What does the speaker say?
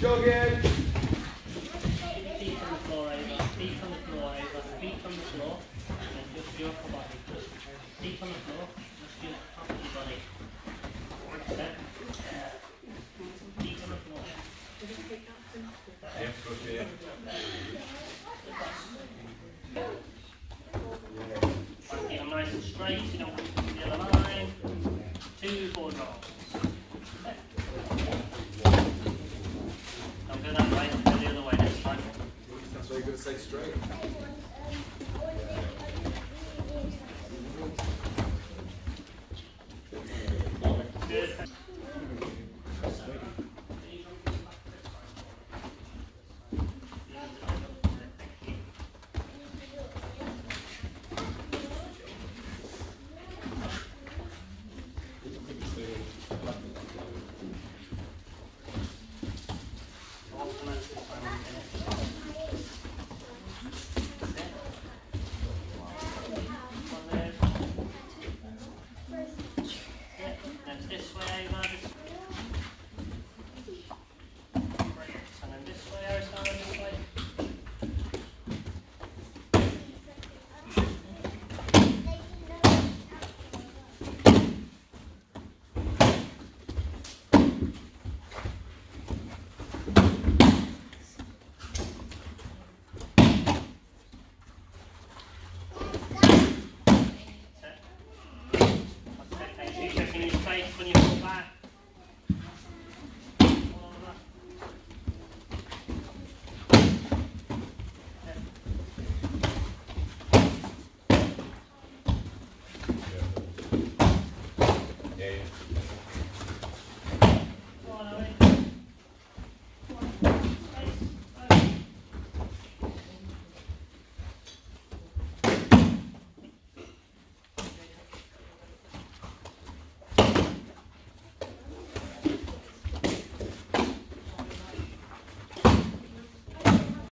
jogging. Feet on the floor over, feet on the floor over, feet on the floor, and just your upper body. Just feet on the floor, just your top of your body. Step. Feet on the floor. Yeah, push it. Keep them nice and straight, you don't want to come to the other line. 2 forward rolls. Don't go that way, go the other way next time. That's why you're going to stay straight.